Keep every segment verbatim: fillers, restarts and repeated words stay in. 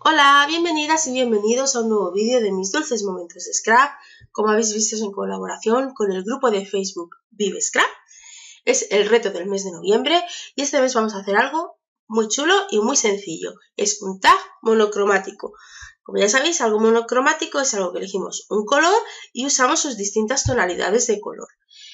Hola, bienvenidas y bienvenidos a un nuevo vídeo de mis dulces momentos de Scrap. Como habéis visto, es en colaboración con el grupo de Facebook Vive Scrap. Es el reto del mes de noviembre y este mes vamos a hacer algo muy chulo y muy sencillo. Es un tag monocromático. Como ya sabéis, algo monocromático es algo que elegimos un color y usamos sus distintas tonalidades de color.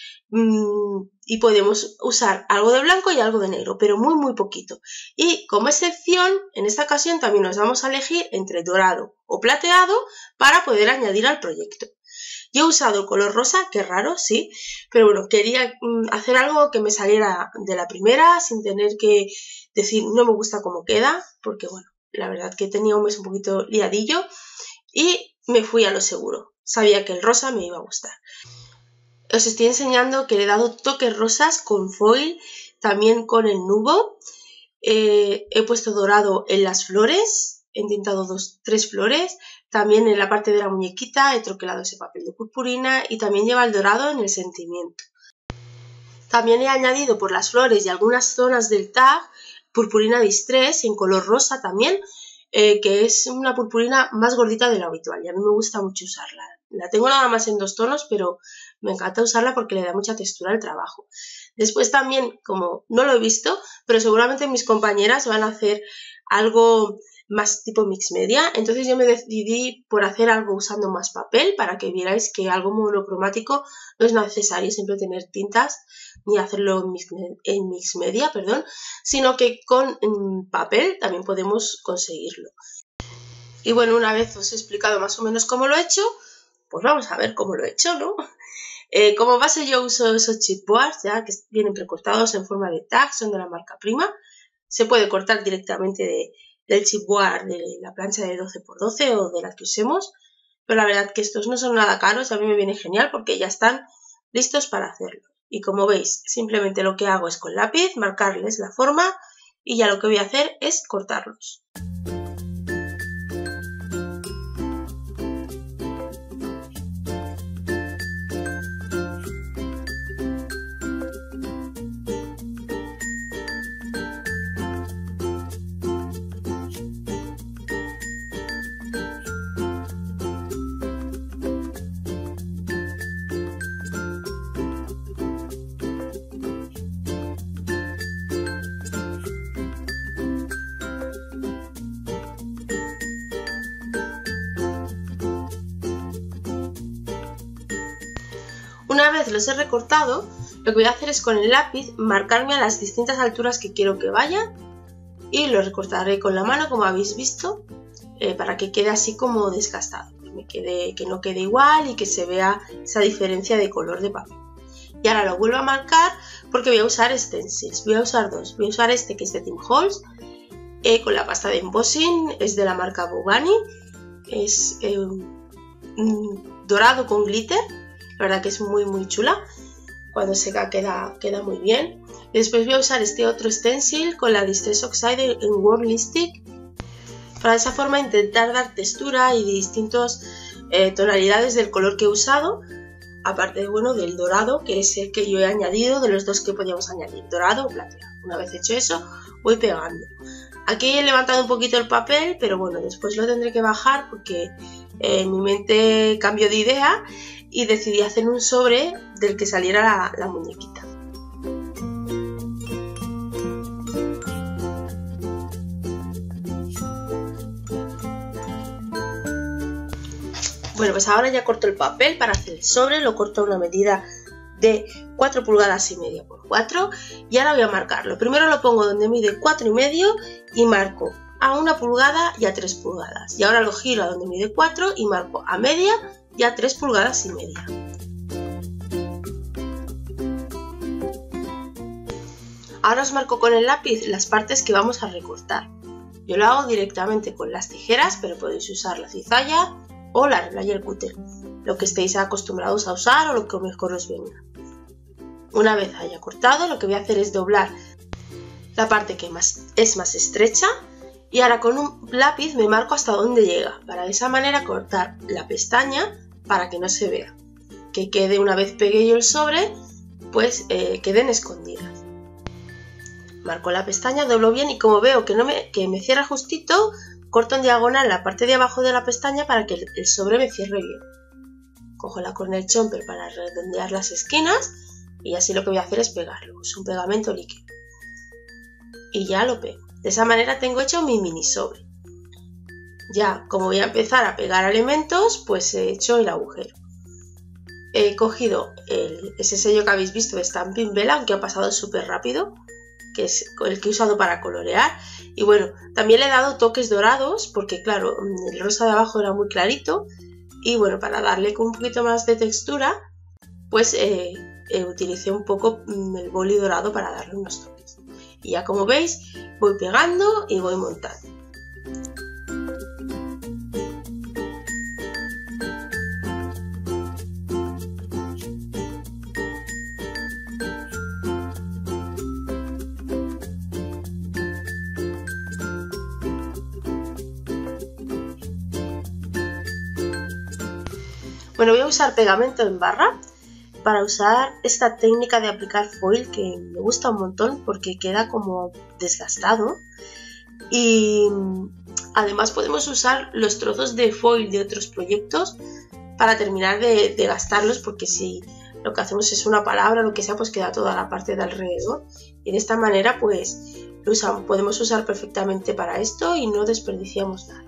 Y podemos usar algo de blanco y algo de negro, pero muy muy poquito. Y como excepción, en esta ocasión también nos vamos a elegir entre dorado o plateado para poder añadir al proyecto. Yo he usado el color rosa, que raro, sí, pero bueno, quería hacer algo que me saliera de la primera sin tener que decir no me gusta cómo queda, porque bueno, la verdad que tenía un mes un poquito liadillo y me fui a lo seguro. Sabía que el rosa me iba a gustar. Os estoy enseñando que le he dado toques rosas con foil, también con el nubo. Eh, he puesto dorado en las flores, he intentado dos, tres flores. También en la parte de la muñequita he troquelado ese papel de purpurina y también lleva el dorado en el sentimiento. También he añadido por las flores y algunas zonas del tag purpurina distress en color rosa también, eh, que es una purpurina más gordita de lo habitual y a mí me gusta mucho usarla. La tengo nada más en dos tonos, pero me encanta usarla porque le da mucha textura al trabajo. Después también, como no lo he visto, pero seguramente mis compañeras van a hacer algo más tipo mix media. Entonces yo me decidí por hacer algo usando más papel para que vierais que algo monocromático no es necesario siempre tener tintas ni hacerlo en mix, en mix media, perdón, sino que con mm, papel también podemos conseguirlo. Y bueno, una vez os he explicado más o menos cómo lo he hecho, pues vamos a ver cómo lo he hecho, ¿no? Eh, como base yo uso esos chipboards ya que vienen precortados en forma de tag, son de la marca Prima. Se puede cortar directamente de, del chipboard de la plancha de doce por doce o de la que usemos, pero la verdad que estos no son nada caros, a mí me viene genial porque ya están listos para hacerlo. Y como veis, simplemente lo que hago es con lápiz marcarles la forma y ya lo que voy a hacer es cortarlos. Una vez los he recortado, lo que voy a hacer es con el lápiz marcarme a las distintas alturas que quiero que vayan y lo recortaré con la mano, como habéis visto, eh, para que quede así como desgastado, que, me quede, que no quede igual y que se vea esa diferencia de color de papel. Y ahora lo vuelvo a marcar porque voy a usar stencils, voy a usar dos, voy a usar este que es de Tim Holtz, eh, con la pasta de embossing, es de la marca Bogani, es eh, mm, dorado con glitter. La verdad que es muy muy chula, cuando seca queda, queda muy bien. Y después voy a usar este otro stencil con la Distress Oxide en Whirling Stick para de esa forma intentar dar textura y distintas eh, tonalidades del color que he usado, aparte bueno, del dorado, que es el que yo he añadido de los dos que podíamos añadir, dorado o plateado. Una vez hecho eso, voy pegando. Aquí he levantado un poquito el papel, pero bueno, después lo tendré que bajar porque eh, mi mente cambió de idea y decidí hacer un sobre del que saliera la, la muñequita. Bueno, pues ahora ya corto el papel para hacer el sobre, lo corto a una medida de cuatro pulgadas y media por cuatro y ahora voy a marcarlo. Primero lo pongo donde mide cuatro y medio y marco a una pulgada y a tres pulgadas. Y ahora lo giro a donde mide cuatro y marco a media y a tres pulgadas y media. Ahora os marco con el lápiz las partes que vamos a recortar. Yo lo hago directamente con las tijeras, pero podéis usar la cizalla o la regla y el cúter, lo que estéis acostumbrados a usar o lo que mejor os venga. Una vez haya cortado, lo que voy a hacer es doblar la parte que más, es más estrecha y ahora con un lápiz me marco hasta donde llega, para de esa manera cortar la pestaña para que no se vea, que quede, una vez pegué yo el sobre, pues eh, queden escondidas. Marco la pestaña, doblo bien y como veo que, no me, que me cierra justito, corto en diagonal la parte de abajo de la pestaña para que el sobre me cierre bien. Cojo la corner chomper para redondear las esquinas y así lo que voy a hacer es pegarlo. Es un pegamento líquido. Y ya lo pego. De esa manera tengo hecho mi mini sobre. Ya, como voy a empezar a pegar elementos, pues he hecho el agujero. He cogido el, ese sello que habéis visto de Stampin' Bella, aunque ha pasado súper rápido, que es el que he usado para colorear. Y bueno, también le he dado toques dorados, porque claro, el rosa de abajo era muy clarito. Y bueno, para darle un poquito más de textura, pues eh, eh, utilicé un poco el boli dorado para darle unos toques. Y ya como veis, voy pegando y voy montando. Bueno, voy a usar pegamento en barra para usar esta técnica de aplicar foil que me gusta un montón porque queda como desgastado y además podemos usar los trozos de foil de otros proyectos para terminar de, de gastarlos, porque si lo que hacemos es una palabra o lo que sea, pues queda toda la parte de alrededor y de esta manera pues lo usamos, podemos usar perfectamente para esto y no desperdiciamos nada.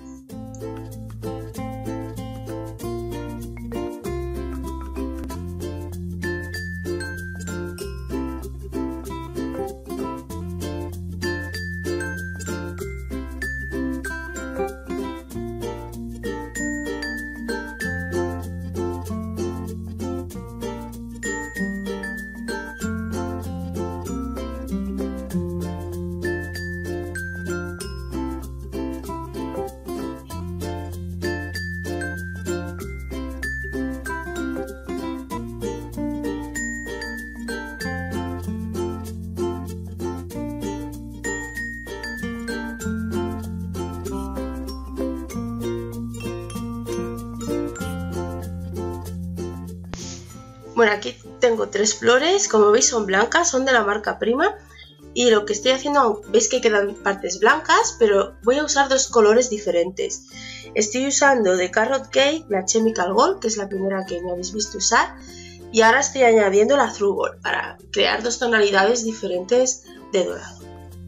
Bueno, aquí tengo tres flores, como veis son blancas, son de la marca Prima y lo que estoy haciendo, veis que quedan partes blancas, pero voy a usar dos colores diferentes. Estoy usando de Carrot Cake la Chemical Gold, que es la primera que me habéis visto usar, y ahora estoy añadiendo la True Gold para crear dos tonalidades diferentes de dorado.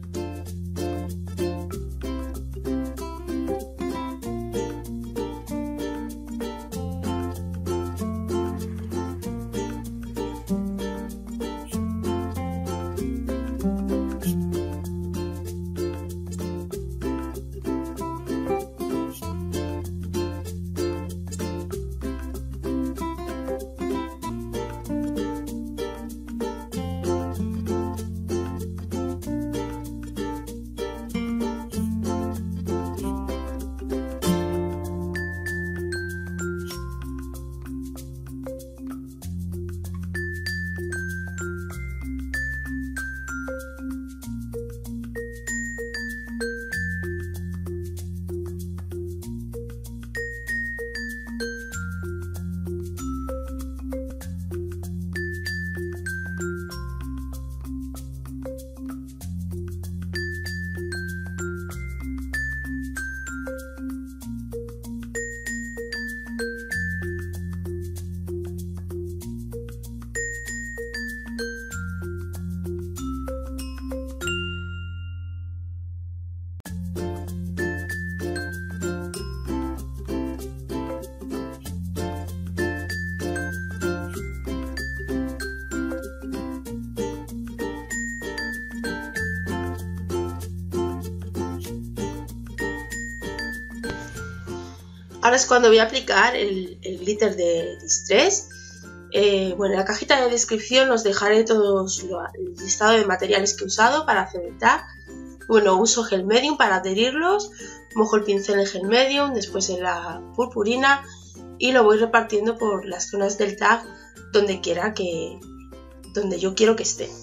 Ahora es cuando voy a aplicar el, el glitter de Distress. Eh, bueno, en la cajita de descripción os dejaré todos lo, el listado de materiales que he usado para cementar. Bueno, uso gel medium para adherirlos, mojo el pincel en gel medium, después en la purpurina y lo voy repartiendo por las zonas del tag donde quiera que, donde yo quiero que esté.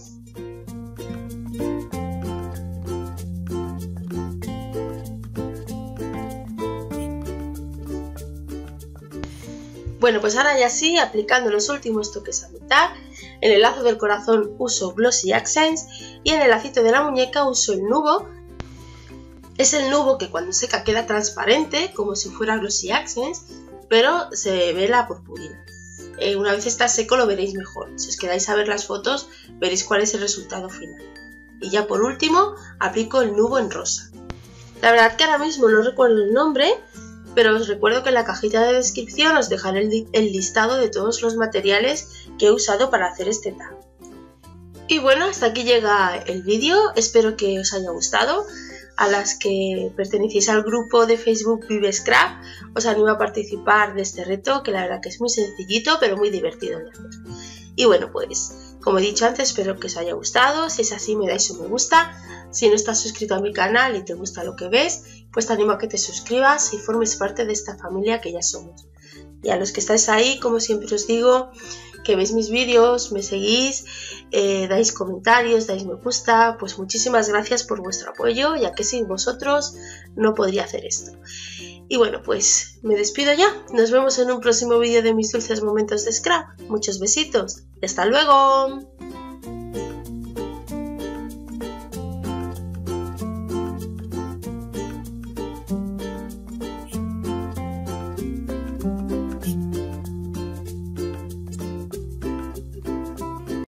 Bueno, pues ahora ya sí, aplicando los últimos toques a mitad. En el lazo del corazón uso Glossy Accents y en el lacito de la muñeca uso el nubo. Es el nubo que cuando seca queda transparente, como si fuera Glossy Accents, pero se ve la purpurina. Eh, una vez está seco lo veréis mejor. Si os quedáis a ver las fotos, veréis cuál es el resultado final. Y ya por último, aplico el nubo en rosa. La verdad que ahora mismo no recuerdo el nombre, pero os recuerdo que en la cajita de descripción os dejaré el, el listado de todos los materiales que he usado para hacer este tag. Y bueno, hasta aquí llega el vídeo, espero que os haya gustado. A las que pertenecéis al grupo de Facebook Vive Scrap, os animo a participar de este reto, que la verdad que es muy sencillito, pero muy divertido de hacer. Y bueno, pues, como he dicho antes, espero que os haya gustado. Si es así, me dais un me gusta. Si no estás suscrito a mi canal y te gusta lo que ves, pues te animo a que te suscribas y formes parte de esta familia que ya somos. Y a los que estáis ahí, como siempre os digo, que veis mis vídeos, me seguís, eh, dais comentarios, dais me gusta, pues muchísimas gracias por vuestro apoyo, ya que sin vosotros no podría hacer esto. Y bueno, pues me despido ya, nos vemos en un próximo vídeo de mis dulces momentos de Scrap. Muchos besitos y hasta luego.